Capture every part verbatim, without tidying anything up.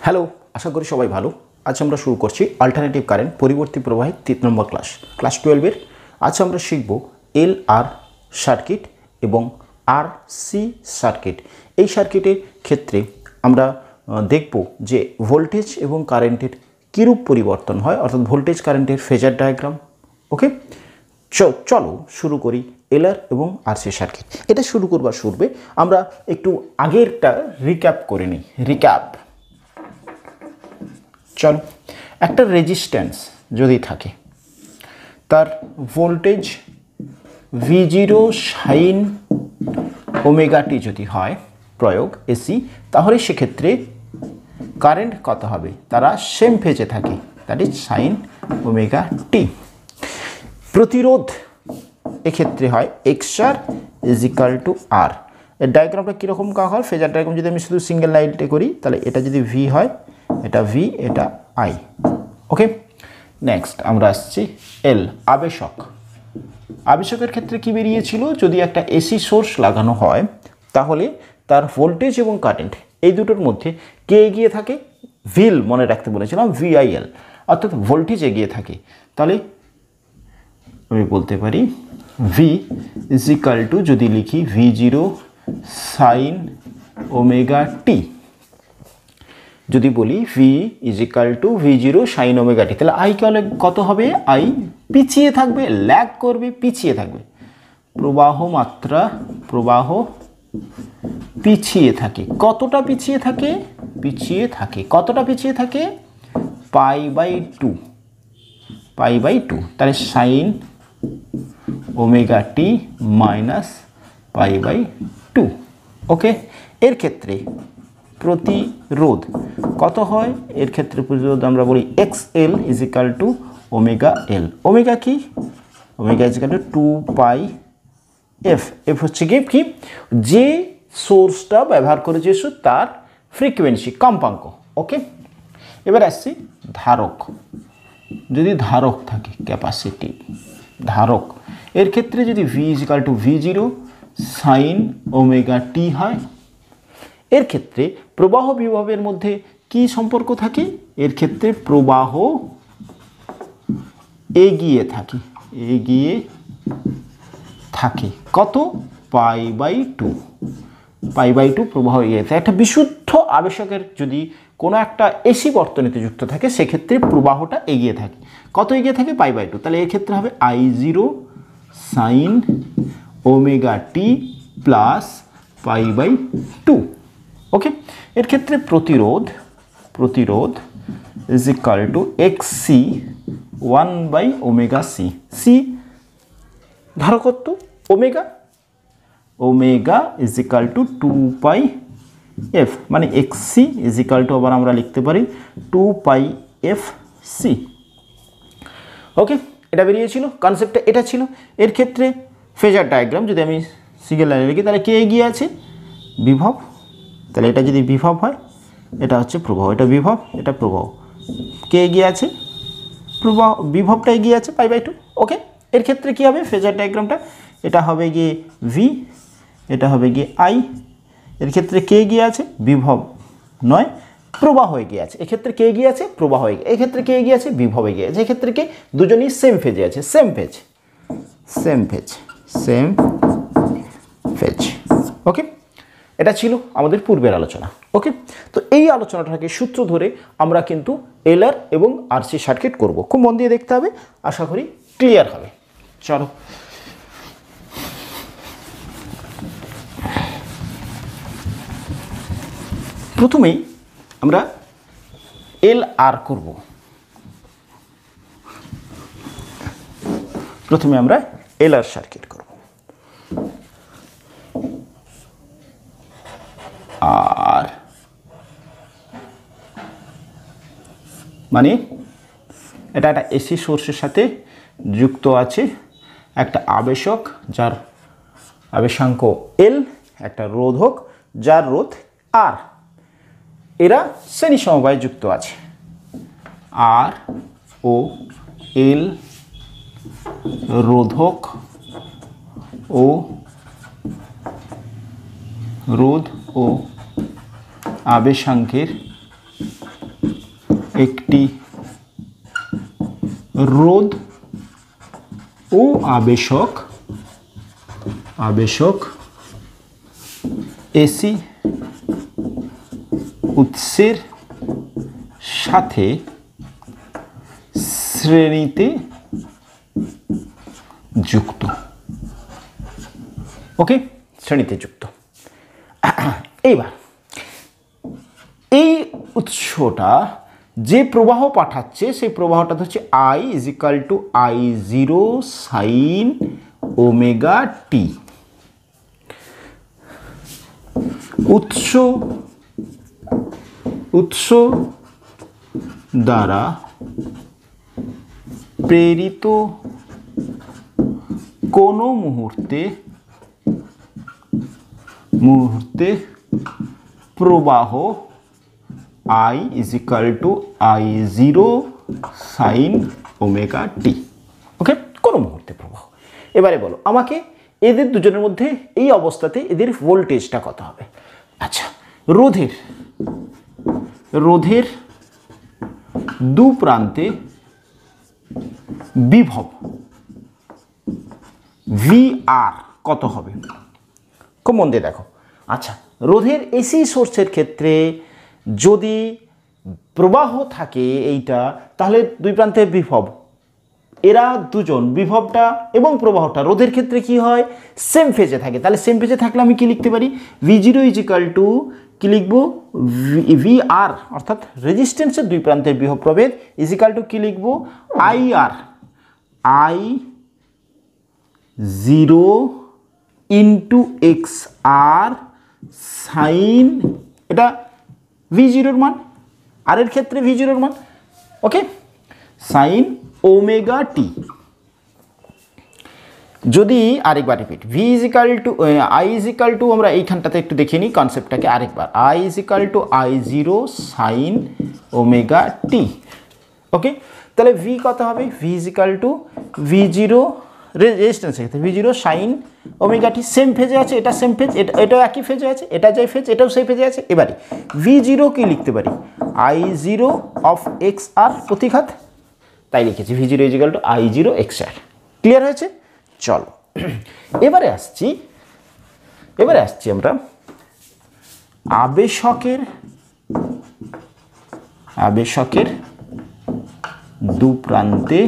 Hello, আশা করি সবাই ভালো। আজ আমরা শুরু করছি অল্টারনেটিভ কারেন্ট পরিবর্তী প্রবাহের তিন নম্বর ক্লাস ক্লাস টুয়েলভের। আজ আমরা শিখব এল আর সার্কিট এবং আর সি সার্কিট। এই সার্কিটের ক্ষেত্রে আমরা দেখব যে ভোল্টেজ এবং কারেন্টের কীরূপ পরিবর্তন হয়, অর্থাৎ ভোল্টেজ কারেন্টের ফেজার ডায়াগ্রাম। ওকে, চলো শুরু করি এল আর এবং আর সি সার্কিট। এটা শুরু করবার পূর্বে আমরা একটু আগেরটা রিক্যাপ করে নিই। রিক্যাপ চলো, একটা রেজিস্ট্যান্স যদি থাকে, তার voltage V zero sine omega T যদি হয় প্রয়োগ এসি, তাহলে সেক্ষেত্রে কারেন্ট কত হবে? তারা সেম ফেজে থাকে, that is sine omega T. প্রতিরোধ এক্ষেত্রে হয় X R is equal to R. এর ডায়াগ্রামটা কীরকম কা হয়? ফেজার ডায়াগ্রাম যদি আমি শুধু সিঙ্গেল লাইনটে করি, তাহলে এটা যদি ভি হয়, এটা ভি, এটা আই। ওকে, নেক্সট আমরা আসছি এল, আবেশক। আবেশকের ক্ষেত্রে কি বেরিয়েছিল? যদি একটা এসি সোর্স লাগানো হয়, তাহলে তার ভোল্টেজ এবং কারেন্ট এই দুটোর মধ্যে কে এগিয়ে থাকে? ভিল মনে রাখতে বলেছিলাম, ভিআইএল, অর্থাৎ ভোল্টেজ এগিয়ে থাকে। তাহলে আমি বলতে পারি ভি ইজ ইকাল টু, যদি লিখি V zero sine omega T, যদি বলি V is equal to V zero sine omega T, তাহলে আই কত হবে? আই পিছিয়ে থাকবে, ল্যাগ করবে, পিছিয়ে থাকবে। প্রবাহ মাত্রা, প্রবাহ পিছিয়ে থাকে। কতটা পিছিয়ে থাকে? পিছিয়ে থাকে কতটা পিছিয়ে থাকে? Pi by two, pi by two. তাহলে sine omega T minus pi by two. Okay, এর ক্ষেত্রে প্রতিরোধ কত হয়? এর ক্ষেত্রে প্রতিরোধ আমরা বলি X L is equal to omega L. Omega কি? Omega is equal to two pi F. F হচ্ছে কি কি যে সোর্সটা ব্যবহার করেছে তার ফ্রিকোয়েন্সি, কম্পাঙ্ক। ওকে, এবার আসছি ধারক। যদি ধারক থাকে, ক্যাপাসিটি, ধারক, এর ক্ষেত্রে যদি V is equal to V zero sine omega T হয়, এর ক্ষেত্রে প্রবাহ বিভবের মধ্যে কি সম্পর্ক থাকে? এর ক্ষেত্রে প্রবাহ এগিয়ে থাকে, এগিয়ে থাকে কত? Pi by two, pi by two প্রবাহ এগিয়ে থাকে। একটা বিশুদ্ধ আবেশকের যদি কোনো একটা এসি বর্তনীতে যুক্ত থাকে, সেক্ষেত্রে প্রবাহটা এগিয়ে থাকে। কত এগিয়ে থাকে? Pi by two. তাহলে এর ক্ষেত্রে হবে I zero sine omega T plus pi by two. Okay, এর ক্ষেত্রে প্রতিরোধ, প্রতিরোধ is equal to X C one by omega C. C ধারকত্ব, omega, omega is equal to two pi F, মানে X C is equal to, আবার আমরা লিখতে পারি two pi F C. Okay, এটা বেরিয়েছিল, কনসেপ্টটা এটা ছিল। এর ক্ষেত্রে ফেজার ডায়াগ্রাম যদি আমি সিঙ্গেল লাইনে লিখি, তাহলে কে এগিয়ে আছে? বিভব। তাহলে এটা যদি বিভব হয়, এটা হচ্ছে প্রবাহ, এটা বিভব, এটা প্রবাহ। কে এগিয়ে আছে? প্রবাহ, বিভবটা এগিয়ে আছে পাই বাই টু। ওকে, এর ক্ষেত্রে কী হবে? ফেজার ডায়াগ্রামটা এটা হবে গিয়ে ভি, এটা হবে গিয়ে আই। এর ক্ষেত্রে কে এগিয়ে আছে? বিভব নয়, প্রবাহ এগিয়ে আছে। এক্ষেত্রে কে এগিয়ে আছে? প্রবাহ এগিয়ে। এক্ষেত্রে কে এগিয়ে আছে? বিভব এগিয়ে আছে। এক্ষেত্রে কে? দুজনই সেম ফেজে আছে, same phase, same phase, same phase. Okay, এটা ছিল আমাদের পূর্বের আলোচনা। ওকে, তো এই আলোচনাটাকে সূত্র ধরে আমরা কিন্তু এল আর এবং আর সি সার্কিট করব। খুব মন দিয়ে দেখতে হবে, আশা করি ক্লিয়ার হবে। চলো, প্রথমেই আমরা এল আর করব। প্রথমে আমরা এল আর সার্কিট করব। আর মানে এটা একটা এসি সোর্সের সাথে যুক্ত আছে, একটা আবেশক যার আবেশাঙ্ক এল, একটা রোধক যার রোধ আর, এরা শ্রেণী সমবায়ে যুক্ত আছে। আর ও এল রোধক ও রোধ ও আবেশাঙ্কের একটি রোধ ও আবেশক আবেশক এসি উৎসের সাথে শ্রেণীতে যুক্ত। ওকে, শ্রেণীতে যুক্ত। এইবার এই উৎসটা যে প্রবাহ পাঠাচ্ছে সেই প্রবাহটা হচ্ছে I is equal to I zero sine omega T. উৎস উৎস দ্বারা প্রেরিত কোনো মুহূর্তে মুহূর্তে প্রবাহ I is equal to I zero sine omega T. Okay, কোনো মুহূর্তে প্রবাহ। এবারে বলো আমাকে এদের দুজনের মধ্যে এই অবস্থাতে এদের ভোল্টেজটা কত হবে। আচ্ছা, রোধের রোধের দু প্রান্তে বিভব ভি আর কত হবে? খুব মন দিয়ে দেখো। আচ্ছা, রোধের এসি সোর্সের ক্ষেত্রে যদি প্রবাহ থাকে এইটা, তাহলে দুই প্রান্তে বিভব, এরা দুজন বিভবটা এবং প্রবাহটা রোধের ক্ষেত্রে কি হয়? সেম ফেজে থাকে। তাহলে সেম ফেজে থাকলে আমি কি লিখতে পারি? V zero is equal to কি লিখবো? ভি আর অর্থাৎ রেজিস্ট্যান্সের দুই প্রান্তের বিভব প্রভেদ ইজ ইকাল টু কি লিখবো? I R I zero into X R sine, এটা ভি জিরোর মান, আর এর ক্ষেত্রে ভি জিরোর মান। Okay, sine omega T. যদি আরেকবার repeat, V is equal to I is equal to, আমরা এইখানটাতে একটু দেখে নিই কনসেপ্টটাকে আরেকবার, I is equal to I zero sine omega T. Okay, তাহলে ভি কত হবে? V is equal to V zero রেজিস্ট্যান্সের ক্ষেত্রে ভি জিরো সাইন ওমেগা টি, সেম ফেজে আছে, এটা সেম ফেজ, এটা এটাও একই ফেজে আছে, এটা যে ফেজ এটাও সেই ফেজে আছে। এবারে ভি জিরো কি লিখতে পারি? I zero of X R প্রতিঘাত, তাই লিখেছি V zero is equal to I zero X R. Clear হয়েছে? চলো এবারে আসছি এবারে আসছি আমরা আবেশকের আবেশকের দু প্রান্তে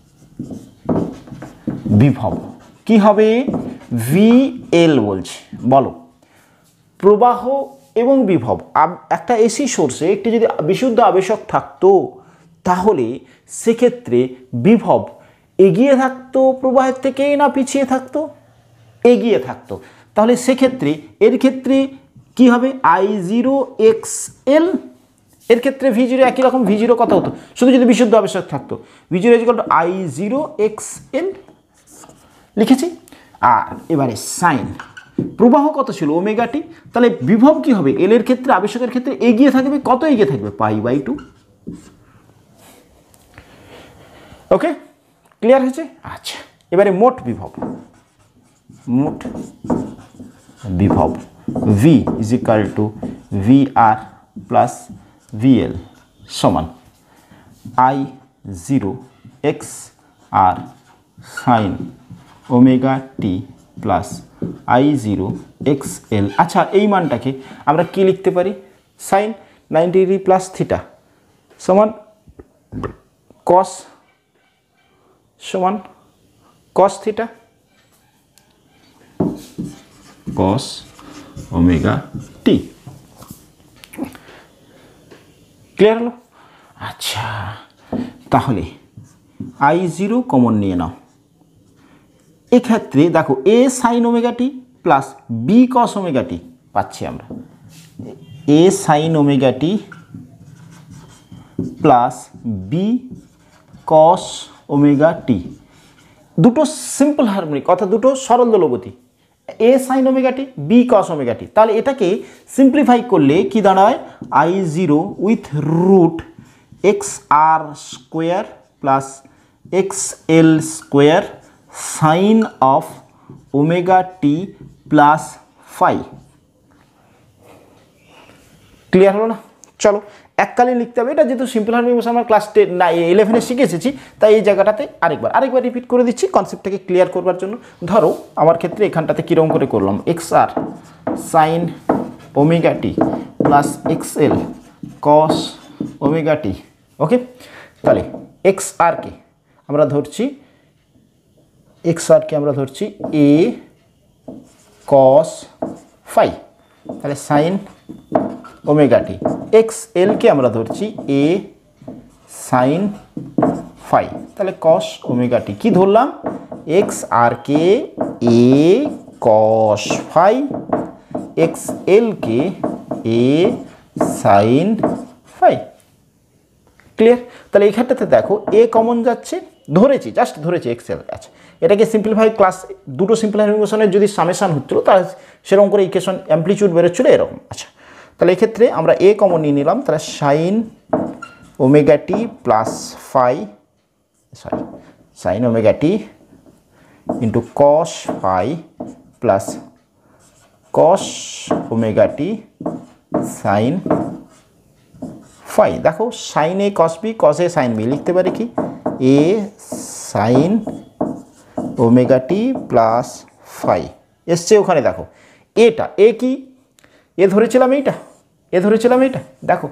বিভব কি হবে? ভি এল বলছি। বলো, প্রবাহ এবং বিভব একটা এসি সোর্সে একটি যদি বিশুদ্ধ আবেশক থাকতো, তাহলে সেক্ষেত্রে বিভব এগিয়ে থাকতো প্রবাহের থেকে না পিছিয়ে থাকতো? এগিয়ে থাকতো। তাহলে সেক্ষেত্রে এর ক্ষেত্রে কি হবে? আই জিরো এক্স এল, এর ক্ষেত্রে ভি জিরো একই রকম, ভি জিরো কত হতো? শুধু যদি বিশুদ্ধ আবেশক থাকতো, V zero is equal to I zero X L লিখেছি। আর এবারে সাইন প্রবাহ কত ছিল? Omega T. তাহলে বিভব কি হবে? এল এর ক্ষেত্রে আবেশকের ক্ষেত্রে এগিয়ে থাকবে, কত এগিয়ে থাকবে? Pi by two. Okay, clear হয়েছে? আচ্ছা, এবারে মোট বিভব, মোট বিভব V is equal to V R plus V L সমান I zero X R sine omega T plus I zero X L. আচ্ছা, এই মানটাকে আমরা কি লিখতে পারি? Sine ninety degree plus theta সমান কস সমান cos theta cos omega T. Clear হলো? আচ্ছা, তাহলে আই জিরো কমন নিয়ে নাও। এক্ষেত্রে দেখো A sine omega T plus B cos omega T পাচ্ছি আমরা। A sine omega T plus B cos omega T, দুটো সিম্পল হারমোনিক অর্থাৎ দুটো সরল দোলগতি, A sine omega T B cos omega T. তাহলে এটাকে সিম্পলিফাই করলে কি দাঁড়ায়? I zero with root X R square plus X L square sine of omega T plus phi. Clear হলো না? চলো এককালীন লিখতে হবে। এটা যেহেতু সিম্পল হারমোনিক মোশন আমরা ক্লাস টেন না ইলেভেনে শিখে এসেছি, তাই এই জায়গাটাতে আরেকবার আরেকবার রিপিট করে দিচ্ছি কনসেপ্টটাকে ক্লিয়ার করবার জন্য। ধরো আমার ক্ষেত্রে এখানটাতে কীরকম করে করলাম, X R sine omega T plus X L cos omega T. Okay, তাহলে এক্স আরকে আমরা ধরছি এক্স আরকে আমরা ধরছি এ কস ফাই, তাহলে সাইন ওমেগা টি। এক্স এলকে আমরা ধরছি এ সাইন ফাই, তাহলে কস ওমেগা টি। কী ধরলাম, এক্স আরকে এ কস ফাই, এক্স এলকে এ সাইন ফাই। ক্লিয়ার? তাহলে এইখানটাতে দেখো এ কমন যাচ্ছে, ধরেছি জাস্ট ধরেছি এক্স এল। আচ্ছা, এটাকে সিম্পলিফাই ক্লাস দুটো সিম্পল হারমোনিক মোশনের যদি সামেশান হচ্ছিল তাহলে সেরকম করে ইকুয়েশন অ্যাম্পলিটিউড বেরোচ্ছিলো এরকম। আচ্ছা, তাহলে এক্ষেত্রে আমরা এ কমন নিয়ে নিলাম, তাহলে sine omega T plus phi sorry sine omega T into cos phi plus cos omega T sine phi. দেখো sine A cos B, cos A sine B লিখতে পারি কি, A sine omega T plus phi এসছে ওখানে। দেখো এটা এ কি, এ ধরেছিলাম এইটা, এ ধরেছিলাম এইটা। দেখো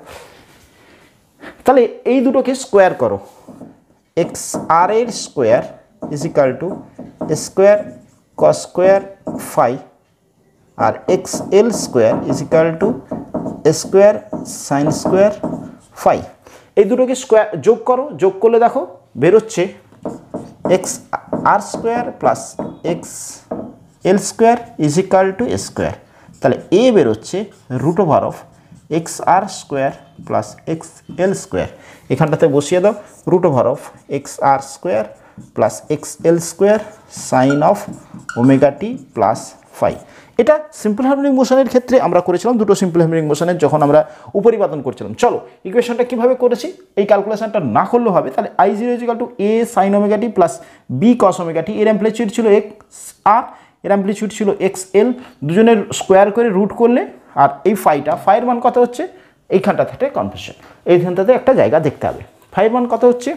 তাহলে এই দুটোকে স্কোয়ার করো, এক্স আর এর square is equal to square cos square phi, আর X L square is equal to square sine square phi. এই দুটোকে স্কোয়ার যোগ করো, যোগ করলে দেখো বেরোচ্ছে X R square plus X L square is equal to square. তাহলে এ বেরোচ্ছে root over of X R square plus X L square. এখানটাতে বসিয়ে দাও root over of X R square plus X L square sine of omega T plus phi. এটা simple harmonic মোশনের ক্ষেত্রে আমরা করেছিলাম, দুটো সিম্পল হারমোনিক মোশনের যখন আমরা উপরিপাদন করছিলাম। চলো ইকুয়েশনটা কীভাবে করেছি, এই ক্যালকুলেশনটা না করলেও হবে। তাহলে I zero is equal to A sine omega T plus B cos omega T. এর অ্যাম্প্লিটিউড ছিল এক্স আর, এর অ্যাম্প্লিটিউড ছিল এক্স এল, দুজনের স্কোয়ার করে রুট করলে, আর এই ফাইটা ফাইয়ের মান কত হচ্ছে, এইখানটা থেকে কনফিউশন, এইখানটাতে একটা জায়গা দেখতে হবে। ফাইয়ের মান কত হচ্ছে,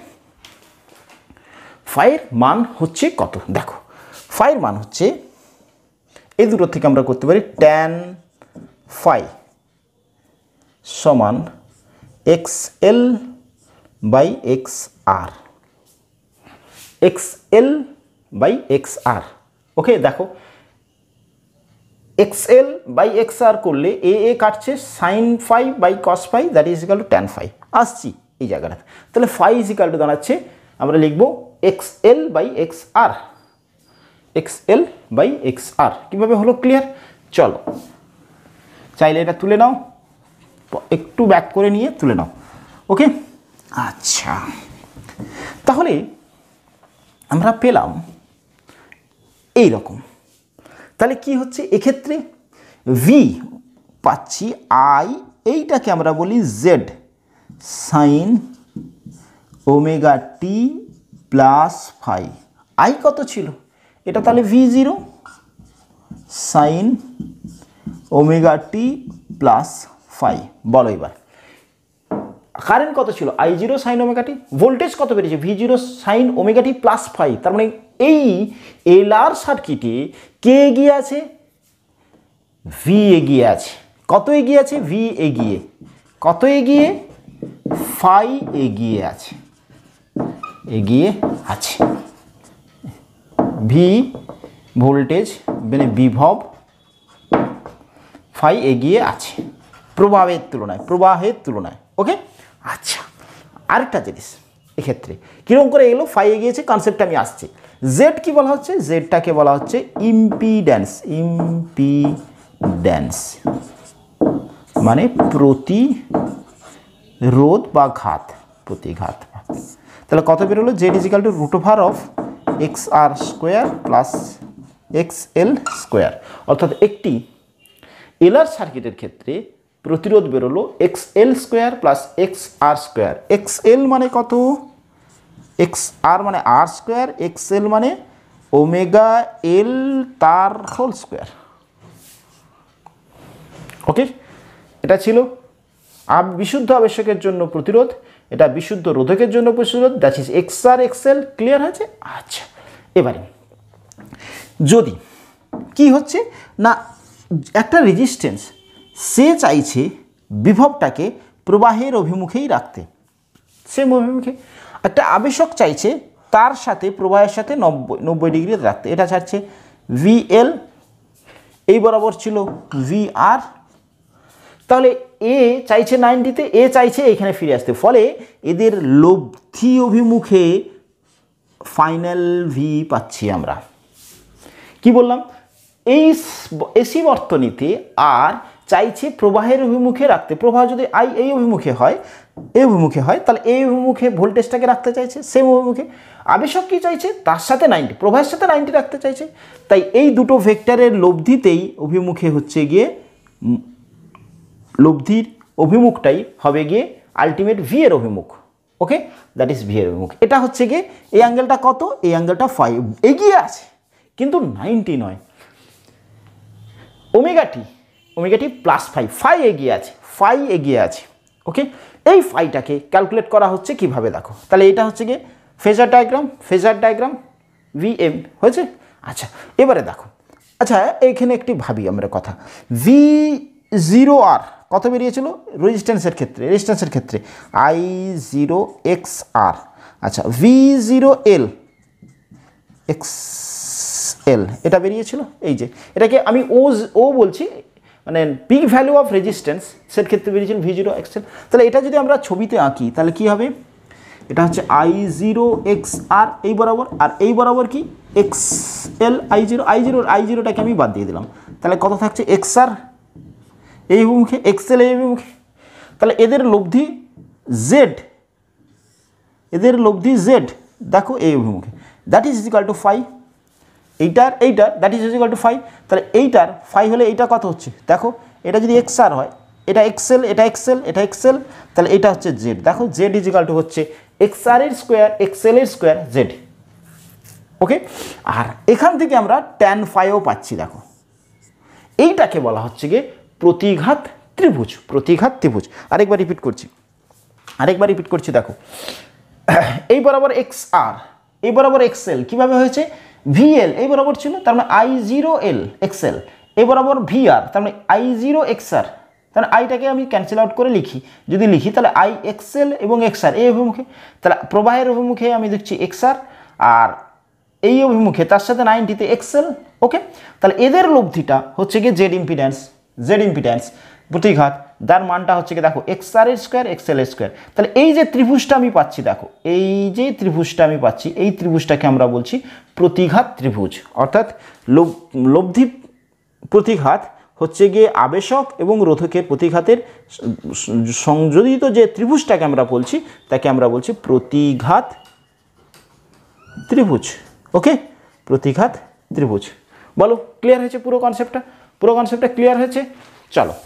ফাইয়ের মান হচ্ছে কত, দেখো ফাইয়ের মান হচ্ছে এই দুটোর থেকে আমরা করতে পারি ট্যান ফাই সমান X L by X R, X L by X R. Okay, দেখো X L by X R করলে এ এ কাটছে sine phi by cos phi, that is equal to tan phi. আসছি এই জায়গাটা, তাহলে phi is equal two দাঁড়াচ্ছে আমরা লিখব X L by X R, X L by X R. কীভাবে হলো ক্লিয়ার? চলো চাইলে এটা তুলে নাও, একটু ব্যাক করে নিয়ে তুলে নাও। ওকে, আচ্ছা তাহলে আমরা পেলাম এই রকম। তাহলে কি হচ্ছে এক্ষেত্রে, ভি পাচ্ছি আই, এইটাকে আমরা বলি Z sine omega T plus phi. I কত ছিল এটা, তাহলে V zero sine omega T plus phi. বলো এবার কারেন্ট কত ছিল, I zero sine omega T. Voltage কত বেরিয়েছে, V zero sine omega T plus phi. তার মানে এই এল আর সার্কিটে কে এগিয়ে আছে, ভি এগিয়ে আছে। কত এগিয়ে আছে, ভি এগিয়ে, কত এগিয়ে, ফাই এগিয়ে আছে, এগিয়ে আছে। ভি ভোল্টেজ মানে বিভব, ফাই এগিয়ে আছে প্রবাহের তুলনায়, প্রবাহের তুলনায়। ওকে, আচ্ছা আরেকটা জিনিস এক্ষেত্রে কীরকম করে এগুলো ফাই এগিয়েছে কনসেপ্টটা আমি আসছি। জেড কি বলা হচ্ছে, জেডটাকে বলা হচ্ছে ইম্পিডেন্স, ইম্পিডেন্স মানে প্রতিরোধ বা ঘাত, প্রতিঘাত। তাহলে কত বেরোলো, Z is equal to root over of X R square plus X L square. অর্থাৎ একটি এলআর সার্কিটের ক্ষেত্রে প্রতিরোধ বেরোলো X L square plus X R square. X L মানে কত, এক্স আর মানে আর স্কোয়ার, এক্স এল মানে ওমেগা এল তার হোল স্কোয়ার। ওকে, এটা ছিল আব বিশুদ্ধ আবেশকের জন্য প্রতিরোধ, এটা বিশুদ্ধ রোধকের জন্য প্রতিরোধ, that is X R X L. Clear হয়েছে? আচ্ছা, এবারে যদি কি হচ্ছে না, একটা রেজিস্ট্যান্স সে চাইছে বিভবটাকে প্রবাহের অভিমুখেই রাখতে, সেম অভিমুখে। একটা আবেশক চাইছে তার সাথে প্রবাহের সাথে নব্বই নব্বই ডিগ্রি রাখতে, এটা চাচ্ছে ভি এল, এই বরাবর ছিল ভি আর। তাহলে এ চাইছে নাইনটিতে, এ চাইছে এখানে ফিরে আসতে, ফলে এদের লব্ধি অভিমুখে ফাইনাল ভি পাচ্ছি আমরা। কি বললাম? এই এসি বর্তনীতে আর চাইছে প্রবাহের অভিমুখে রাখতে, প্রবাহ যদি আই এই অভিমুখে হয়, এই অভিমুখে হয়, তাহলে এই অভিমুখে ভোল্টেজটাকে রাখতে চাইছে সেম অভিমুখে। আবেশক কি চাইছে? তার সাথে নাইনটি, প্রবাহের সাথে নাইনটি রাখতে চাইছে। তাই এই দুটো ভেক্টরের লব্ধিতেই অভিমুখে হচ্ছে গিয়ে, লব্ধির অভিমুখটাই হবে গিয়ে আলটিমেট ভি এর অভিমুখ। ওকে, দ্যাট ইজ ভি এর অভিমুখ। এটা হচ্ছে গিয়ে এই অ্যাঙ্গেলটা কত? এই অ্যাঙ্গেলটা ফাইভ এগিয়ে আছে, কিন্তু নাইনটি নয়। Omega T, omega T plus five, phi এগিয়ে আছে, ফাই এগিয়ে আছে। ওকে, এই ফাইটাকে ক্যালকুলেট করা হচ্ছে কিভাবে দেখো। তাহলে এটা হচ্ছে গিয়ে phasor diagram, phasor diagram V M হয়েছে। আচ্ছা, এবারে দেখো, আচ্ছা এইখানে একটি ভাবি আমরা কথা, ভি জিরো আর কত বেরিয়েছিল রেজিস্ট্যান্সের ক্ষেত্রে, রেজিস্ট্যান্সের ক্ষেত্রে আই জিরো এক্স আর। আচ্ছা, V zero L X L এটা বেরিয়েছিল, এই যে এটাকে আমি ও ও বলছি, মানে পিক ভ্যালু অফ রেজিস্ট্যান্স সের ক্ষেত্রে বেরিয়েছিল ভি জিরো এক্স এল। তাহলে এটা যদি আমরা ছবিতে আঁকি তাহলে কি হবে? এটা হচ্ছে আই জিরো এক্স আর এই বরাবর, আর এই বরাবর কি X L I zero, I zero I জিরোটাকে আমি বাদ দিয়ে দিলাম। তাহলে কত থাকছে? এক্স আর এই অভিমুখে, এক্স এল এই অভিমুখে। তাহলে এদের লব্ধি জেড, এদের লব্ধি জেড দেখো এই অভিমুখে, that is equal to five. এইটার এইটার that is equal to five. তাহলে এইটার ফাইভ হলে এইটা কত হচ্ছে দেখো, এটা যদি এক্স আর হয়, এটা এক্সেল, এটা এক্সেল, এটা এক্সেল, তাহলে এটা হচ্ছে জেড। দেখো জেড ইজিক্যাল টু হচ্ছে এক্স আর এর স্কোয়ার, এক্সেল এর স্কোয়ার, জেড। ওকে, আর এখান থেকে আমরা ট্যান ফাইও পাচ্ছি। দেখো এইটাকে বলা হচ্ছে গিয়ে প্রতিঘাত ত্রিভুজ, প্রতিঘাত ত্রিভুজ। আরেকবার রিপিট করছি, আরেকবার রিপিট করছি দেখো, এই বরাবর এক্স আর, এই বরাবর এক্সেল, কীভাবে হয়েছে? ভি এল এই বরাবর ছিল, তার মানে আই জিরো এল এক্সেল, এই বরাবর ভি আর, তার মানে আই জিরো এক্স আর। তাহলে আইটাকে আমি ক্যান্সেল আউট করে লিখি, যদি লিখি তাহলে আই এক্সেল এবং এক্স আর এই অভিমুখে, তাহলে প্রবাহের অভিমুখে আমি দেখছি এক্স আর, আর এই অভিমুখে তার সাথে নাইনটিতে এক্সেল। ওকে, তাহলে এদের লব্ধিটা হচ্ছে গিয়ে জেড ইম্পিডেন্স, জেড ইম্পিডেন্স প্রতিঘাত, যার মানটা হচ্ছে গিয়ে দেখো এক্স আর এর স্কোয়ার, এক্সেল এর স্কোয়ার। তাহলে এই যে ত্রিভুজটা আমি পাচ্ছি, দেখো এই যে ত্রিভুজটা আমি পাচ্ছি, এই ত্রিভুজটাকে আমরা বলছি প্রতিঘাত ত্রিভুজ। অর্থাৎ লব্ধি প্রতিঘাত হচ্ছে গিয়ে আবেশক এবং রোধকের প্রতিঘাতের সংযোজিত যে ত্রিভুজটাকে আমরা বলছি, তাকে আমরা বলছি প্রতিঘাত ত্রিভুজ। ওকে, প্রতিঘাত ত্রিভুজ। বলো ক্লিয়ার হয়েছে পুরো কনসেপ্টটা? পুরো কনসেপ্টটা ক্লিয়ার হয়েছে? চলো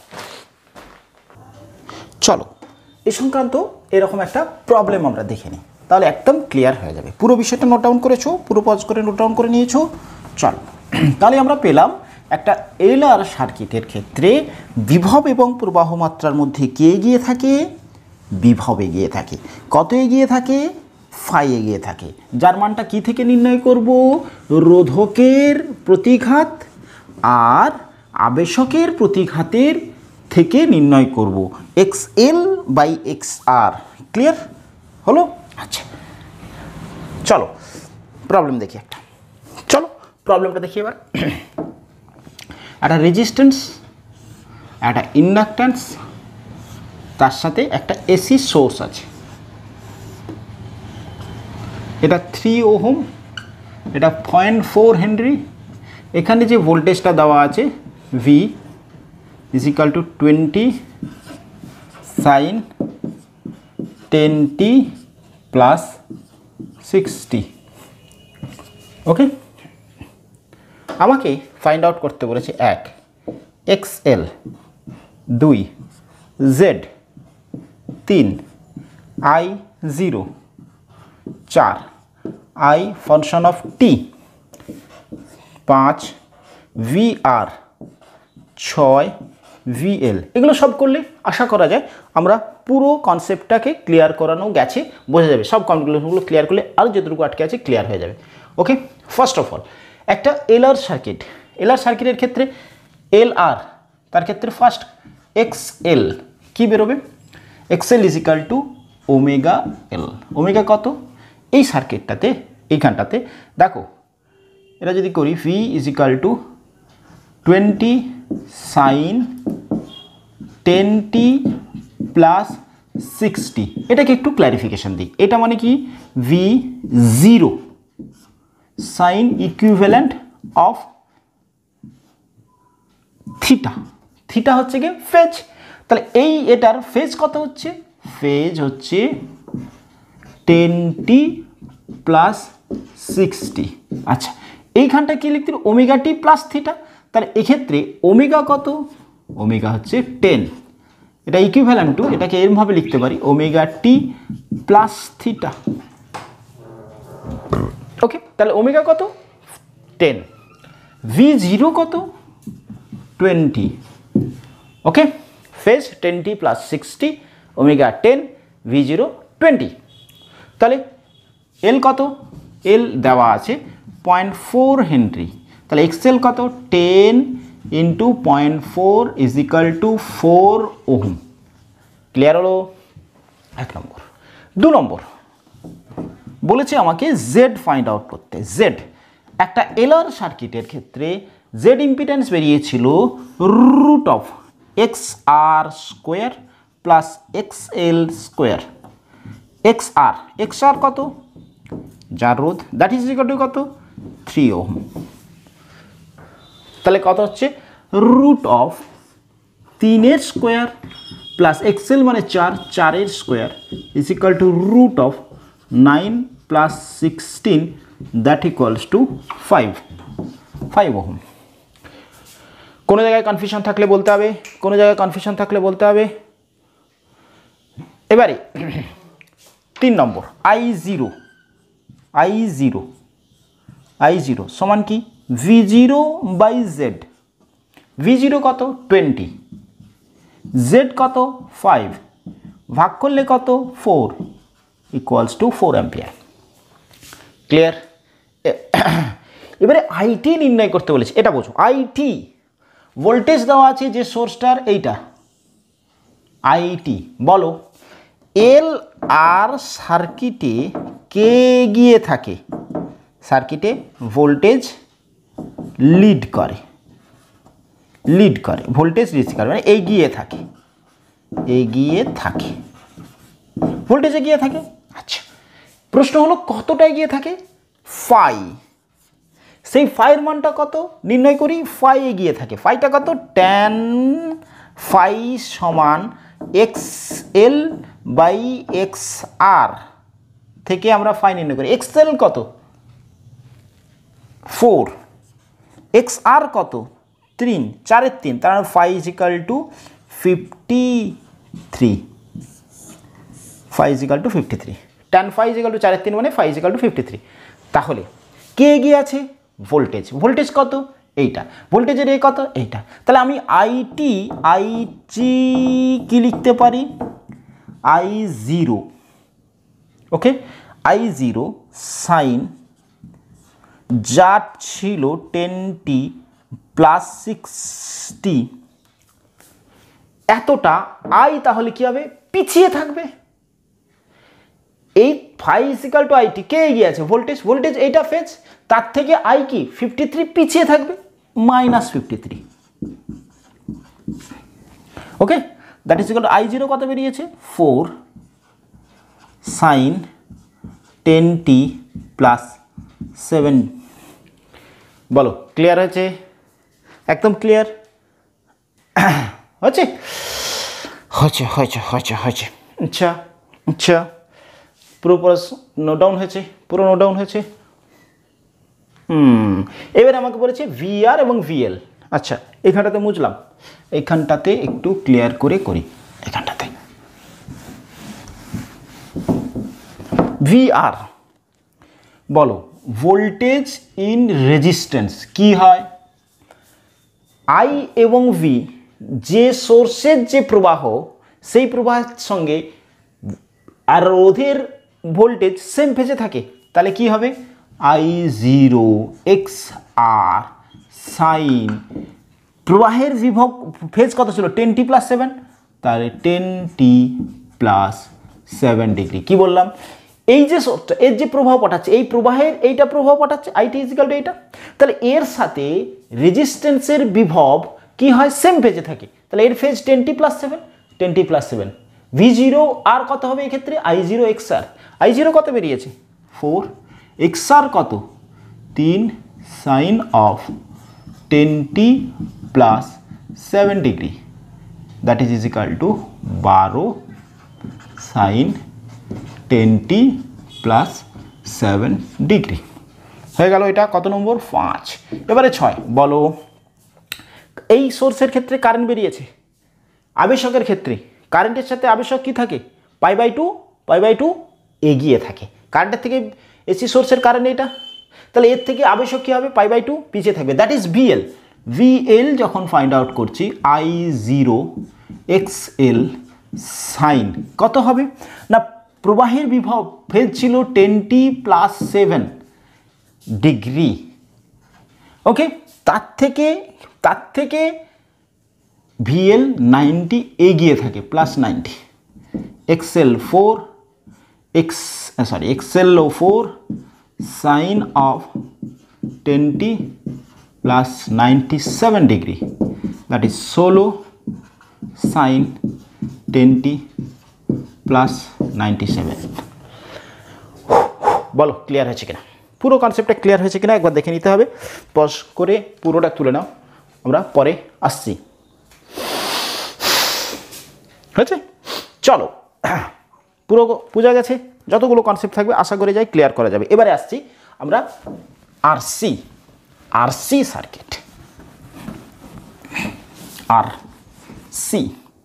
চলো এই সংক্রান্ত এরকম একটা প্রবলেম আমরা দেখে নিই, তাহলে একদম ক্লিয়ার হয়ে যাবে। পুরো বিষয়টা নোট ডাউন করেছো, পুরো পজ করে নোট ডাউন করে নিয়েছো? চলো, তাহলে আমরা পেলাম একটা এলআর সার্কিটের ক্ষেত্রে বিভব এবং প্রবাহ মাত্রার মধ্যে কে এগিয়ে থাকে? বিভব এগিয়ে থাকে। কত এগিয়ে থাকে? ফাই এগিয়ে থাকে। যার মানটা কি থেকে নির্ণয় করব? রোধকের প্রতিঘাত আর আবেশকের প্রতিঘাতের থেকে নির্ণয় করব, X L by X R. Clear হলো? আচ্ছা, চলো প্রবলেম দেখি একটা। চলো প্রবলেমটা দেখি এবার। একটা রেজিস্ট্যান্স, একটা ইন্ডাকট্যান্স, তার সাথে একটা এসি সোর্স আছে। এটা থ্রি ওহম, এটা পয়েন্ট ফোর হেনরি। এখানে যে ভোল্টেজটা দেওয়া আছে V is equal to twenty sine ten T plus sixty. Okay, আমাকে ফাইন্ড আউট করতে বলেছে এক এক্স এল, দুই জেড, তিন আই জিরো, চার আই ফাংশন অফ টি, পাঁচ ভি আর, ছয় ভিএল, এগুলো সব করলে আশা করা যায় আমরা পুরো কনসেপ্টটাকে ক্লিয়ার করানো গেছে, বোঝা যাবে। সব কনক্লুশনগুলো ক্লিয়ার করলে আর যেটুকু আটকে আছে ক্লিয়ার হয়ে যাবে। ওকে, ফার্স্ট অফ অল একটা এলআর সার্কিট, এলআর সার্কিটের ক্ষেত্রে এল আর, তার ক্ষেত্রে ফার্স্ট এক্স এল কী বেরোবে? X L is equal to omega L. Omega কত এই সার্কিটটাতে? এইখানটাতে দেখো, এটা যদি করি V is equal to twenty sine ten T plus sixty. এটাকে একটু ক্ল্যারিফিকেশান দিই। এটা মানে কি? V zero sine equivalent of theta. Theta হচ্ছে কি ফেজ। তাহলে এই এটার ফেজ কত হচ্ছে? ফেজ হচ্ছে টেন টি প্লাস সিক্সটি। আচ্ছা, এইখানটা কি লিখতে? Omega T plus theta. তাহলে এক্ষেত্রে ওমেগা কত? ওমেগা হচ্ছে টেন। এটা ইকুইভ্যালেন্ট টু, এটাকে এরমভাবে লিখতে পারি omega T plus theta. Okay, তাহলে ওমেগা কত? টেন। ভি জিরো কত? Twenty. Okay, phase ten T plus sixty, omega ten, V zero twenty. তাহলে এল কত? এল দেওয়া আছে পয়েন্ট ফোর হেনরি। তাহলে এক্সেল কত? Ten into point four is equal to four ohm. Clear হলো? এক নম্বর। দু নম্বর বলেছে আমাকে জেড ফাইন্ড আউট করতে। জেড একটা এলআর সার্কিটের ক্ষেত্রে জেড ইম্পিডেন্স বেরিয়েছিল root of X R square plus X L square. X R, X R কত? যার রোধ, দ্যাট ইজ ইকুয়াল টু কত? Three ohm. তাহলে কত হচ্ছে? রুট অফ তিনের স্কোয়ার প্লাস এক্সেল মানে চার, চারের square is equal to root of nine plus sixteen, that equals to five, five ohm. কোনো জায়গায় কনফিউশন থাকলে বলতে হবে, কোনো জায়গায় কনফিউশন থাকলে বলতে হবে। এবারে তিন নম্বর I zero, I zero, I zero সমান কি? V zero by Z. V zero কত? টোয়েন্টি। জেড কত? ফাইভ। ভাগ করলে কত? Four, equals to four ampere. Clear? এবারে আইটি নির্ণয় করতে বলেছে, এটা বোঝো। আইটি ভোল্টেজ দেওয়া আছে যে সোর্সটার, এইটা আইটি। বলো এল আর সার্কিটে কে গিয়ে থাকে? সার্কিটে ভোল্টেজ লিড করে, লিড করে ভোল্টেজ লিড করে মানে এগিয়ে থাকে, এগিয়ে থাকে, ভোল্টেজ এগিয়ে থাকে। আচ্ছা, প্রশ্ন হলো কতটা এগিয়ে থাকে? ফাই। সেই ফাইয়ের মানটা কত নির্ণয় করি? ফাই এগিয়ে থাকে। ফাইটা কত? ট্যান ফাই সমান X L by X R থেকে আমরা ফাই নির্ণয় করি। এক্স এল কত? ফোর। এক্স আর কত? তিন, চারের তিন, তার মানে phi is equal to fifty three. Phi is equal to fifty three. Tan phi is equal to চারের তিন মানে phi is equal to fifty three. তাহলে কে এগিয়ে আছে? ভোল্টেজ। ভোল্টেজ কত? এইটা। ভোল্টেজের এ কত? এইটা। তাহলে আমি আইটি, আইটি কি লিখতে পারি? I zero. Okay, I zero sine যার ছিল টেন টি প্লাস সিক্সটি, এতটা আই তাহলে কি হবে? পিছিয়ে থাকবে। এই ফাই ইজিক্যাল টু আইটি, কে এগিয়ে আছে? ভোল্টেজ। ভোল্টেজ এইটা ফেজ, তার থেকে আই কি? ফিফটি থ্রি পিছিয়ে থাকবে, minus fifty three. Okay, that is equal to I zero কত বেরিয়েছে? Four sine ten T plus seven. বলো ক্লিয়ার হয়েছে? একদম ক্লিয়ার হচ্ছে? হয়েছে হয়েছে হয়েছে হয়েছে আচ্ছা আচ্ছা, পুরো পুরো নোট ডাউন হয়েছে, পুরো নোট ডাউন হয়েছে। হুম, এবার আমাকে বলেছে ভিআর এবং ভিএল। আচ্ছা, এখানটাতে বুঝলাম, এখানটাতে একটু ক্লিয়ার করে করি। এখানটাতে ভিআর বলো, ভোল্টেজ ইন রেজিস্ট্যান্স কি হয়? আই এবং ভি যে সোর্সের যে প্রবাহ সেই প্রবাহের সঙ্গে আর রোধের ভোল্টেজ সেম ফেজে থাকে, তাহলে কি হবে I zero X R sine প্রবাহের বিভব ফেজ কত ছিল টেন টি প্লাস সেভেন, তাহলে ten T plus seven degree. কি বললাম, এই যে সোর্সটা এর যে প্রভাব পাঠাচ্ছে এই প্রবাহের এইটা প্রভাব পাঠাচ্ছে আইটি ইজিক্যাল টু এইটা, তাহলে এর সাথে রেজিস্ট্যান্সের বিভব কি হয় সেম ফেজে থাকে, তাহলে এর phase ten T plus seven ten T plus seven V zero R কত হবে এই ক্ষেত্রে I zero X R, I zero কত বেরিয়েছে ফোর, এক্স আর কত তিন sine of ten T plus seven degree, that is equal to বারো sine ten T plus seven degree হয়ে গেল। এটা কত নম্বর পাঁচ। এবারে ছয়, বলো এই সোর্সের ক্ষেত্রে কারেন্ট বেরিয়েছে, আবেশকের ক্ষেত্রে কারেন্টের সাথে আবেশক কি থাকে pi by two pi by two এগিয়ে থাকে, কারেন্টের থেকে এসি সোর্সের কারেন্ট এটা, তাহলে এর থেকে আবেশক কী হবে পাই বাই টু পিছিয়ে থাকবে, দ্যাট ইজ ভিএল। ভিএল যখন ফাইন্ড আউট করছি I zero X L sine কত হবে না, প্রবাহের বিভব ফেজ ছিল ten T plus seven degree, okay, তার থেকে তার থেকে ভিএল নাইনটি এগিয়ে থাকে plus ninety, X L four X sorry X L ও four sine of ten T plus ninety seven degree, that is ষোলো sine ten T plus ninety seven. বলো clear হয়েছে কিনা, পুরো কনসেপ্টটা ক্লিয়ার হয়েছে কিনা একবার দেখে নিতে হবে, পজ করে পুরোটা তুলে নাও, আমরা পরে আসছি। হয়েছে, চলো পুরো বোঝা গেছে, যতগুলো কনসেপ্ট থাকবে আশা করে যাই ক্লিয়ার করা যাবে। এবারে আসছি আমরা RC RC circuit, R C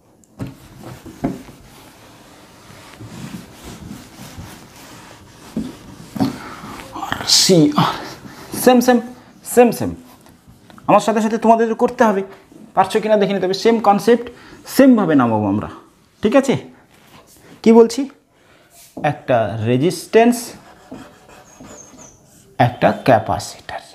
C same same same same আমার সাথে সাথে তোমাদের করতে হবে, পারছো কিনা দেখে নিতে হবে, সেম কনসেপ্ট সেমভাবে নামাবো আমরা, ঠিক আছে। কি বলছি, একটা রেজিস্ট্যান্স একটা ক্যাপাসিটার,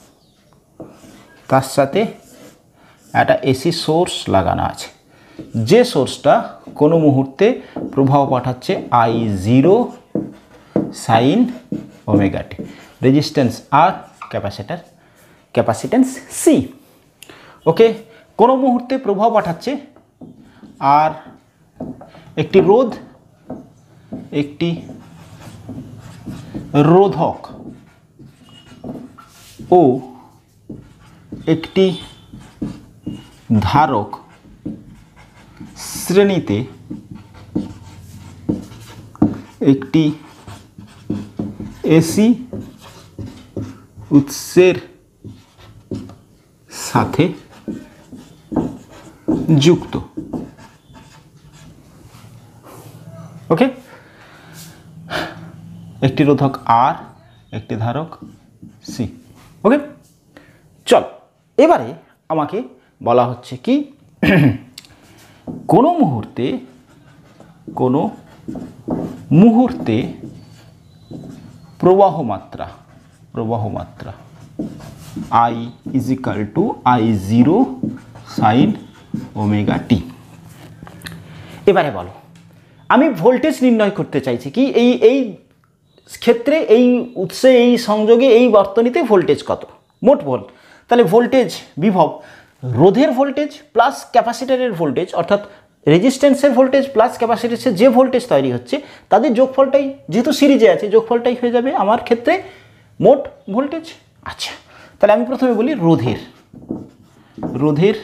তার সাথে একটা এসি সোর্স লাগানো আছে, যে সোর্সটা কোনো মুহূর্তে প্রভাব পাঠাচ্ছে I zero sine omega T, resistance R capacitor capacitance C, okay, কোনো মুহূর্তে প্রভাব পাঠাচ্ছে, আর একটি রোধ একটি রোধক ও একটি ধারক শ্রেণীতে একটি এসি উৎসের সাথে যুক্ত, ওকে, একটি রোধক আর একটি ধারক সি, ওকে। চল এবারে আমাকে বলা হচ্ছে কি কোনো মুহূর্তে কোনো মুহূর্তে প্রবাহ মাত্রা প্রবাহ মাত্রা I is equal to I zero sine omega T. এবারে বলো আমি ভোল্টেজ নির্ণয় করতে চাইছি কি এই এই ক্ষেত্রে এই উৎসে এই সংযোগে এই বর্তনীতে ভোল্টেজ কত মোট ভোল্ট, তাহলে ভোল্টেজ বিভব রোধের ভোল্টেজ প্লাস ক্যাপাসিটরের ভোল্টেজ অর্থাৎ রেজিস্ট্যান্সের ভোল্টেজ প্লাস ক্যাপাসিটরের যে ভোল্টেজ তৈরি হচ্ছে তাদের যোগফলটাই যেহেতু সিরিজে আছে যোগফলটাই হয়ে যাবে আমার ক্ষেত্রে মোট ভোল্টেজ। আচ্ছা তাহলে আমি প্রথমে বলি রোধের রোধের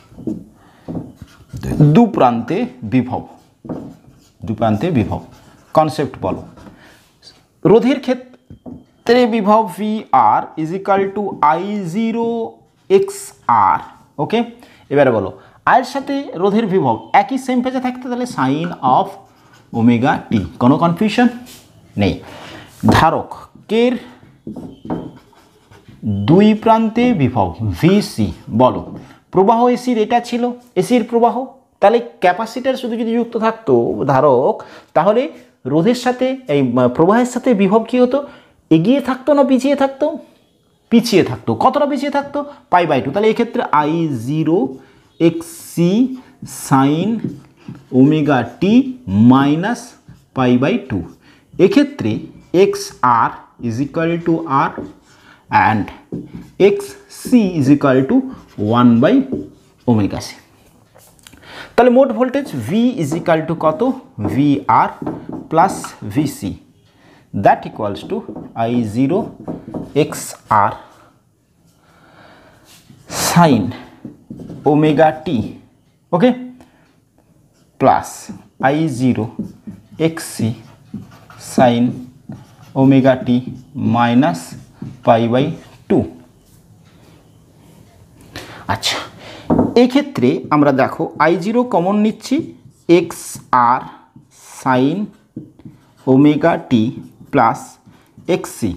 দু প্রান্তে বিভব দু প্রান্তে বিভব কনসেপ্ট বলো। রোধের ক্ষেত্রে বিভব V R is equal to I zero X R, okay. এবারে বলো আয়ের সাথে রোধের বিভব একই সেম পেজে থাকতে তাহলে সাইন অফ ওমেগা টি, কোনো কনফিউশন নেই। ধারক কের দুই প্রান্তে বিভব ভিসি বলো, প্রবাহ এসির এটা ছিল এসির প্রবাহ, তাহলে ক্যাপাসিটার শুধু যদি যুক্ত থাকতো ধারক, তাহলে রোধের সাথে এই প্রবাহের সাথে বিভব কী হতো, এগিয়ে থাকতো না পিছিয়ে থাকতো, পিছিয়ে থাকতো। কতটা পিছিয়ে থাকতো, পাই বাই টু। তাহলে এক্ষেত্রে I zero X C sine omega T minus pi by two. এক্ষেত্রে X R is equal to R and X C is equal to one by omega C. তাহলে মোট voltage V is equal to কত, V R plus V C, that equals to I zero X R sine omega T, okay, plus I zero X C sine omega T minus pi by two. আচ্ছা, এক্ষেত্রে আমরা দেখো I zero common নিচ্ছি, X R sine omega T plus X C.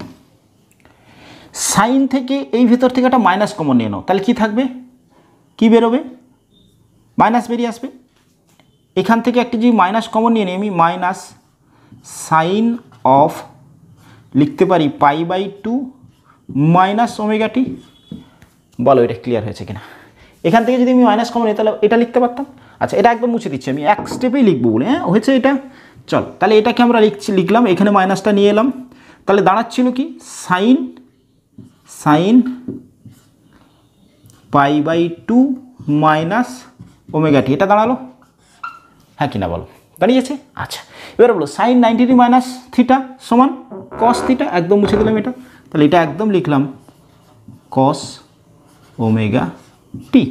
Sine থেকে এই ভেতর থেকে একটা মাইনাস কমন নিয়ে নাও, তাহলে কী থাকবে, কী বেরোবে, মাইনাস বেরিয়ে আসবে। এখান থেকে একটা যদি মাইনাস কমন নিয়ে নিই আমি, মাইনাস সাইন অফ লিখতে পারি pi by two minus omega T. বলো এটা ক্লিয়ার হয়েছে কিনা। এখান থেকে যদি আমি মাইনাস কমন নিই তাহলে এটা লিখতে পারতাম। আচ্ছা, এটা একদম মুছে দিচ্ছি আমি, এক স্টেপেই লিখবো বলে, হ্যাঁ হয়েছে এটা। চল তাহলে এটাকে আমরা লিখছি, লিখলাম, এখানে মাইনাসটা নিয়ে এলাম, তাহলে দাঁড়াচ্ছিল কি, sine sine pi by two minus omega T, এটা দাঁড়ালো, হ্যাঁ কিনা বলো, দাঁড়িয়েছে। আচ্ছা, এবার বলো sine ninety degree minus theta সমান কস থিটা, একদম মুছে দিলাম এটা, তাহলে এটা একদম লিখলাম কস ওমেগা টি।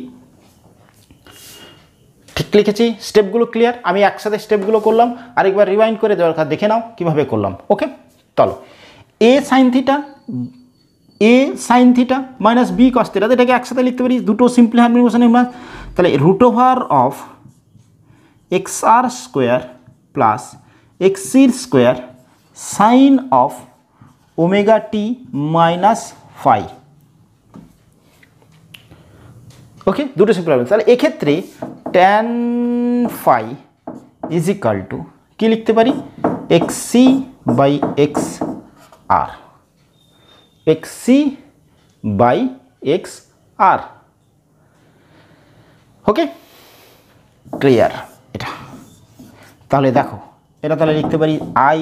ঠিক লিখেছি, স্টেপগুলো ক্লিয়ার। আমি একসাথে স্টেপগুলো করলাম, আরেকবার রিওয়াইন্ড করে দরকার দেখে নাও কীভাবে করলাম। ওকে, চলো, A sine theta A sine theta minus B cos theta, এটাকে একসাথে লিখতে পারি, দুটো সিম্পল হারমোনিকেশন আমরা। তাহলে root over of X R square plus X C square sine of omega T minus phi. Okay, দুটো সিম্পল হারমোনিক। তাহলে এক্ষেত্রে tan phi is equal to কী লিখতে পারি, X C by X R, X C by X R. Okay, clear এটা। তাহলে দেখো এটা তাহলে লিখতে পারি আই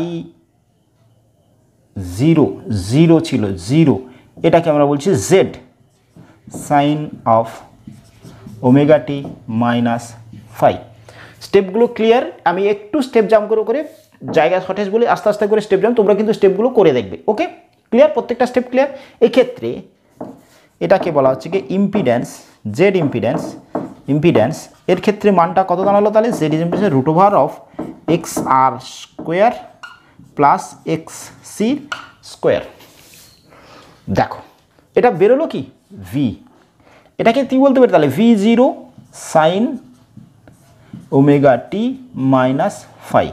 জিরো জিরো ছিল জিরো, এটাকে আমরা বলছি Z sine of omega T minus five. স্টেপগুলো ক্লিয়ার। আমি একটু স্টেপ জাম্প করে করে জায়গা সঠিক বলে আস্তে আস্তে করে স্টেপ জাম্প, তোমরা কিন্তু স্টেপগুলো করে দেখবে। ওকে, ক্লিয়ার, প্রত্যেকটা স্টেপ ক্লিয়ার। এক্ষেত্রে এটাকে বলা হচ্ছে কি ইম্পিডেন্স, জেড ইম্পিডেন্স, ইম্পিডেন্স এর ক্ষেত্রে মানটা কত দাঁড়ালো, তাহলে Z is impedance root over of X R square plus X C square. দেখো এটা বেরোলো কি ভি, এটাকে তুই বলতে পারি তাহলে V zero sine omega T minus five.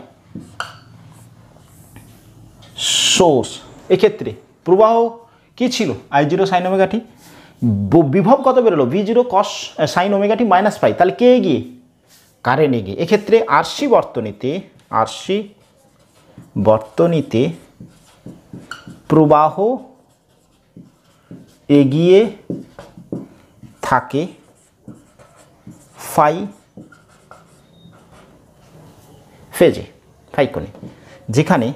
Source এক্ষেত্রে প্রবাহ কী ছিল, I zero sine omega T, বিভব কত বেরোলো, V zero cos sine omega T minus five. তাহলে কে এগিয়ে, কারেন্ট এগিয়ে। এক্ষেত্রে আরসি বর্তনীতে, আরসি বর্তনীতে প্রবাহ এগিয়ে থাকে ফাই ফেজে, ফাই কোণে, যেখানে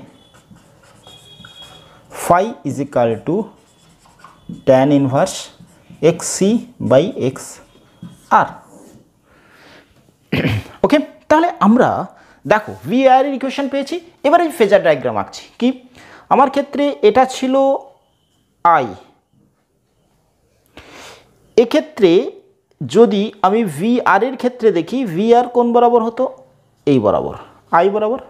phi is equal to tan inverse X C by X R. Okay, তাহলে আমরা দেখো ভি আর এর ইকুয়েশন পেয়েছি। এবারে ফেজার ডায়াগ্রাম আঁকছি। কি, আমার ক্ষেত্রে এটা ছিল আই, এক্ষেত্রে যদি আমি ভি আর এর ক্ষেত্রে দেখি, ভি আর কোন বরাবর হতো, এই বরাবর, আই বরাবর।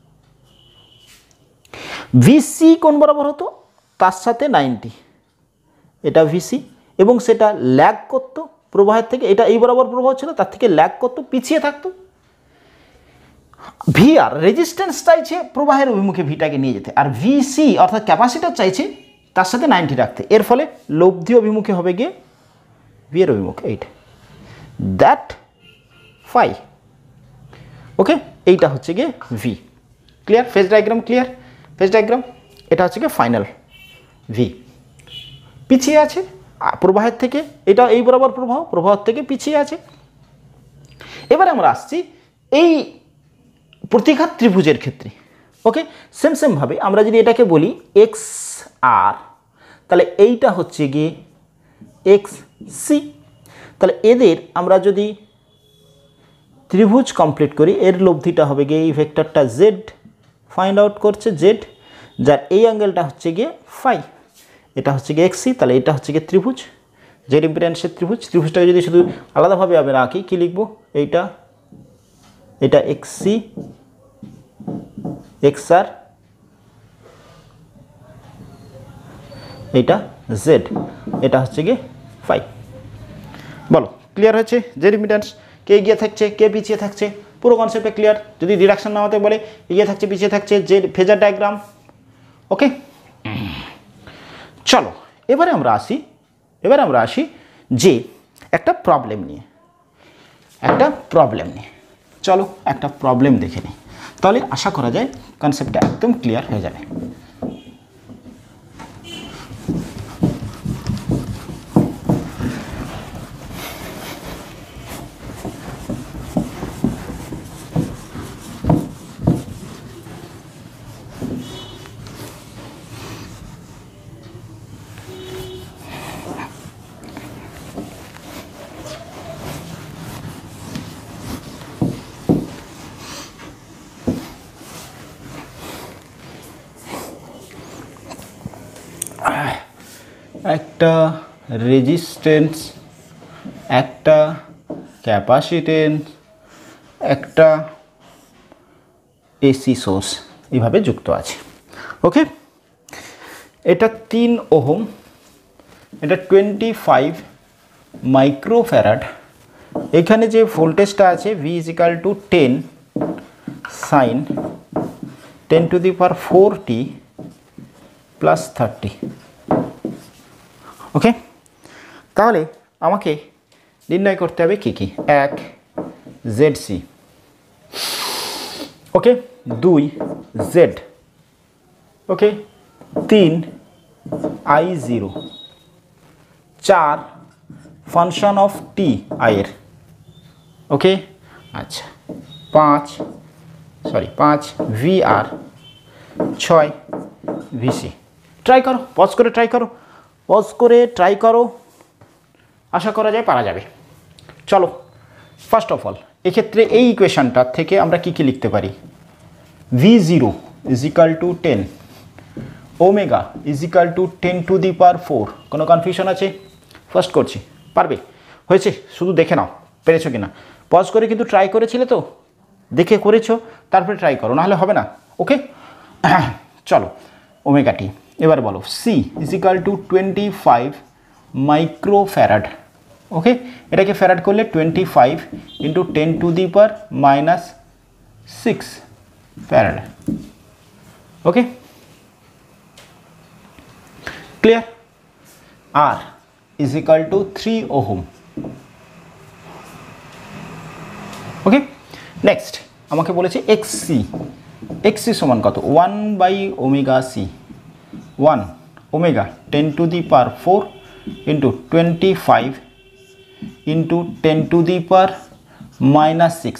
ভিসি কোন বরাবর হতো, তার সাথে নাইনটি, এটা ভিসি, এবং সেটা ল্যাগ করতো প্রবাহের থেকে, এটা এই বরাবর প্রবাহ ছিল, তার থেকে ল্যাগ করতো, পিছিয়ে থাকতো। ভি আর রেজিস্ট্যান্স চাইছে প্রবাহের অভিমুখে ভিটাকে নিয়ে যেতে, আর ভিসি অর্থাৎ ক্যাপাসিটার চাইছে তার সাথে নাইনটি রাখতে। এর ফলে লব্ধি অভিমুখে হবে গিয়ে ভি এর অভিমুখে এইটা। That phi. ওকে, এইটা হচ্ছে গিয়ে V. Clear? Phase diagram clear? Phase diagram এটা হচ্ছে গিয়ে ফাইনাল ভি। পিছিয়ে আছে প্রবাহের থেকে, এটা এই বরাবর প্রবাহ, প্রবাহের থেকে পিছিয়ে আছে। এবারে আমরা আসছি এই প্রতিঘাত ত্রিভুজের ক্ষেত্রে। ওকে, সেম সেমভাবে আমরা যদি এটাকে বলি এক্স আর, তাহলে এইটা হচ্ছে গিয়ে এক্স সি। তাহলে এদের আমরা যদি ত্রিভুজ কমপ্লিট করি, এর লব্ধিটা হবে গিয়ে এই ভেক্টরটা জেড ফাইন্ড আউট করছে, জেড, যার এই অ্যাঙ্গেলটা হচ্ছে গিয়ে ফাই। এটা হচ্ছে গিয়ে এক্স সি, তাহলে এটা হচ্ছে গিয়ে ত্রিভুজ, জেড ইম্পিডেন্সের ত্রিভুজ। ত্রিভুজটাকে যদি শুধু আলাদাভাবে আমি রাখি, কী লিখবো? এইটা এটা এক্স সি, এক্স আর, এটা জেড, এটা হচ্ছে গিয়ে ফাই। বলো ক্লিয়ার হয়েছে? জেড ইম্পিডেন্স কে এগিয়ে থাকছে, কে পিছিয়ে থাকছে, পুরো কনসেপ্টে ক্লিয়ার। যদি ডিরেকশন নামাতে বলে এগিয়ে থাকছে, পিছিয়ে থাকছে, জেড ফেজার ডায়াগ্রাম। ওকে, চলো এবারে আমরা আসি এবারে আমরা আসি যে একটা প্রবলেম নিয়ে একটা প্রবলেম নিয়ে চলো একটা প্রবলেম দেখে নিই, তাহলে আশা করা যায় কনসেপ্টটা একদম ক্লিয়ার হয়ে যাবে। একটা রেজিস্ট্যান্স, একটা ক্যাপাসিটেন্স, একটা এসি সোর্স এইভাবে যুক্ত আছে। ওকে, এটা তিন ওহম, এটা টোয়েন্টি ফাইভ মাইক্রোফ্যারাড। এখানে যে ভোল্টেজটা আছে V is equal to ten sine ten to the power four T plus thirty. Okay, তাহলে আমাকে নির্ণয় করতে হবে কী কী? এক জেড সি, ওকে, দুই জেড, ওকে, তিন আই জিরো, চার ফাংশন অফ টি আয়ের, ওকে, আচ্ছা, পাঁচ সরি পাঁচ ভি আর, ছয় ভিসি। ট্রাই করো, পজ করে ট্রাই করো, পজ করে ট্রাই করো, আশা করা যায় পারা যাবে। চলো ফার্স্ট অফ অল এক্ষেত্রে এই ইকুয়েশনটার থেকে আমরা কি কি লিখতে পারি? V zero is equal to ten, omega is equal to ten to the power four. কোনো কনফিউশন আছে? ফার্স্ট করছি, পারবে? হয়েছে? শুধু দেখে নাও পেরেছো কিনা। পজ করে কিন্তু ট্রাই করেছিলে তো, দেখে করেছো, তারপরে ট্রাই করো, নাহলে হবে না। ওকে, চলো ওমেগা টি। এবার বলো C is equal to twenty five microfarad. Okay, এটাকে ফ্যারাড করলে twenty five into ten to the power minus six farad. Okay, clear? R is equal to three ohm. Okay, next আমাকে বলেছে X C. X C সমান কত? One by omega C, one omega ten to the power four into twenty five into ten to the power minus six.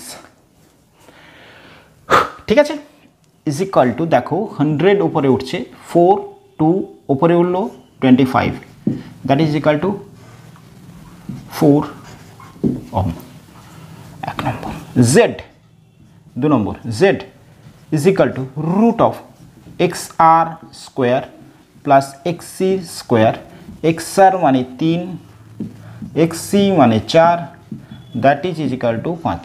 ঠিক আছে, is equal to দেখো hundred উপরে উঠছে, four two উপরে উঠলো twenty five, that is equal to four ohm. এক number. Z দু number, Z is equal to root of X R square plus X C square. X R মানে তিন, X C মানে চার, that is is equal to পাঁচ।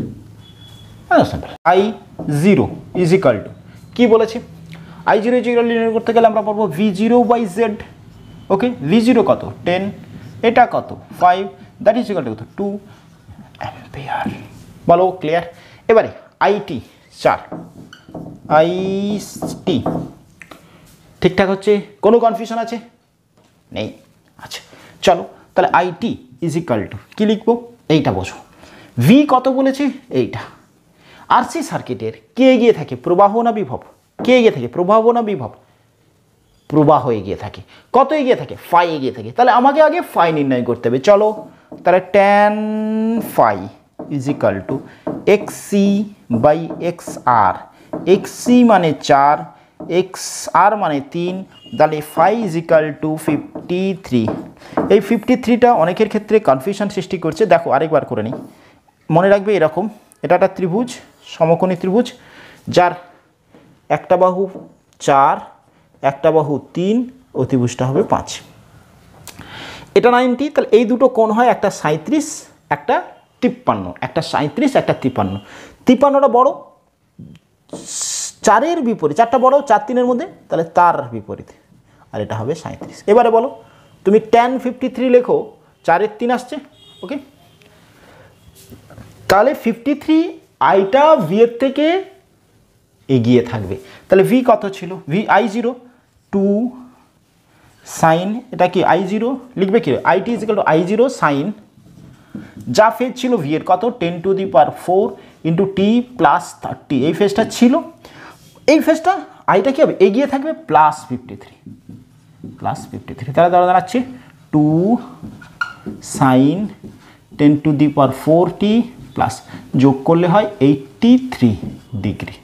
I zero is equal to কী বলেছে? I zero is equal নির্ণয় করতে গেলে আমরা পাবো V zero by Z. Okay, V zero কত? টেন, এটা কত? Five, that is equal to কত? Two ampere. বলো ক্লিয়ার? এবারে আইটি চার, আই টি ঠিকঠাক হচ্ছে? কোনো কনফিউশন আছে? নেই। আচ্ছা চলো, তাহলে আইটি ইজ ইকাল টু কী লিখবো? এইটা বোঝো, ভি কত বলেছে এইটা। আরসি সার্কিটের কে এগিয়ে থাকে, প্রবাহ না বিভব? কে এগিয়ে থাকে, প্রবাহ না বিভব? প্রবাহ এগিয়ে থাকে। কত এগিয়ে থাকে, ফাই এগিয়ে থাকে। তাহলে আমাকে আগে ফাই নির্ণয় করতে হবে। চলো তাহলে tan phi is equal to X C by X R. X C মানে চার, এক্স আর মানে তিন, তাহলে phi is equal to fifty three. এই ফিফটি থ্রিটা অনেকের ক্ষেত্রে কনফিউশন সৃষ্টি করছে। দেখো আরেকবার করে নিই, মনে রাখবে এরকম, এটা একটা ত্রিভুজ, সমকোণী ত্রিভুজ, যার একটা বাহু চার, একটা বাহু তিন, অতিভুজটা হবে পাঁচ, এটা নাইনটি। তাহলে এই দুটো কোণ হয় একটা সাঁত্রিশ, একটা তিপ্পান্ন, একটা সাঁত্রিশ, একটা তিপ্পান্ন। তিপ্পান্নটা বড়, চারের বিপরীত, চারটা বড়, চার তিনের মধ্যে, তাহলে তার বিপরীত, আর এটা হবে সাঁত্রিশ। এবারে বলো তুমি ট্যান ফিফটি থ্রি লেখো, চারের তিন আসছে, ওকে। তাহলে ফিফটি থ্রি আইটা ভি এর থেকে এগিয়ে থাকবে। তাহলে ভি কত ছিল, V I zero two sine, এটা কি আই জিরো লিখবে কি, I T is equal to I zero sine, যা ফেজ ছিল ভি এর কত, ten to the power four into T plus thirty, এই ফেজটা ছিল। এই ফেজটা আইটা কি হবে, এগিয়ে থাকবে, plus fifty three, plus fifty three. তাহলে ধরা দাঁড়াচ্ছে two sine ten to the power four T plus, যোগ করলে হয় eighty three degree.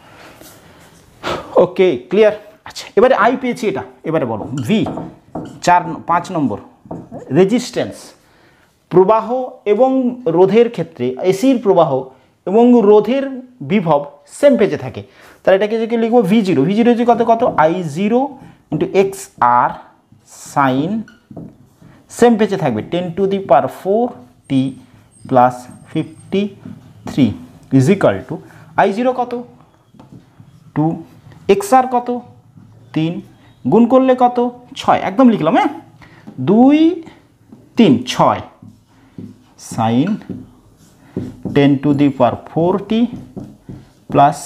Okay clear. আচ্ছা এবারে আই পেয়েছি এটা, এবারে বলো ভি চার পাঁচ নম্বর, রেজিস্ট্যান্স, প্রবাহ এবং রোধের ক্ষেত্রে এসির প্রবাহ এবং রোধের বিভব সেম পেজে থাকে। তাহলে এটাকে যদি লিখবো ভি জিরো, ভি জিরো কত কত, I zero into X R sine, same পেজে থাকবে, ten to the power four T plus fifty three is equal to I zero কত টু, এক্স আর কত তিন, গুণ করলে কত ছয়, একদম লিখলাম, হ্যাঁ দুই তিন ছয়, sine ten to the power four T plus,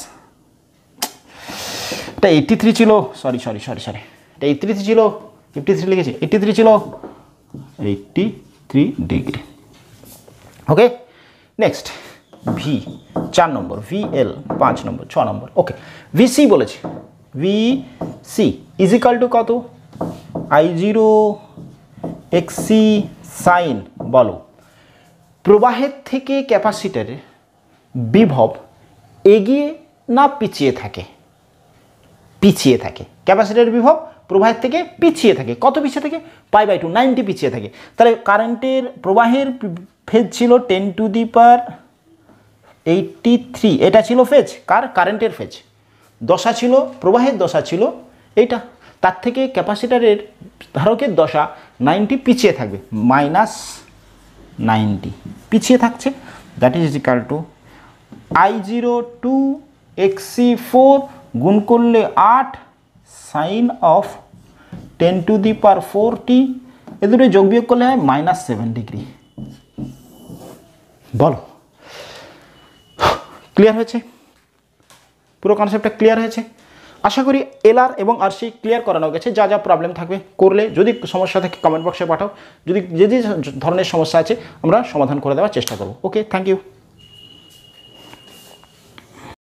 এটা এইটটি থ্রি ছিল, সরি সরি সরি সরি এটা এইটটি থ্রি ছিল, ফিফটি থ্রি লিখেছি, এইটটি থ্রি ছিল, eighty three degree. Okay next V চার নম্বর, ভি এল পাঁচ নম্বর, ছ নম্বর, ওকে ভি সি বলেছে, V C is equal to কত, I zero X C sine, বলো প্রবাহের থেকে ক্যাপাসিটরের বিভব এগিয়ে না পিছিয়ে থাকে, পিছিয়ে থাকে, ক্যাপাসিটরের বিভব প্রবাহের থেকে পিছিয়ে থাকে, কত পিছিয়ে থাকে, পাই বাই টু, নাইনটি পিছিয়ে থাকে। তাহলে কারেন্টের প্রবাহের ফেজ ছিল ten to the power eighty three, এটা ছিল ফেজ, কার, কারেন্টের ফেজ, দশা ছিল, প্রবাহের দশা ছিল এইটা, তার থেকে ক্যাপাসিটরের ধারকের দশা নাইনটি পিছিয়ে থাকবে, মাইনাস নাইনটি পিছিয়ে থাকছে, that is equal to I zero two X C four, গুণ করলে আট, sine of ten to the power four T, এ দুটো যোগ বিয়োগ করলে হয় মাইনাস সেভেন ডিগ্রি। বলো ক্লিয়ার হয়েছে, পুরো কনসেপ্টটা ক্লিয়ার হয়েছে? আশা করি এলআর এবং আরসি ক্লিয়ার করানো গেছে। যা যা প্রবলেম থাকবে করলে, যদি সমস্যা থাকে কমেন্ট বক্সে পাঠাও, যদি যে যে ধরনের সমস্যা আছে আমরা সমাধান করে দেওয়ার চেষ্টা করব। Okay, thank you.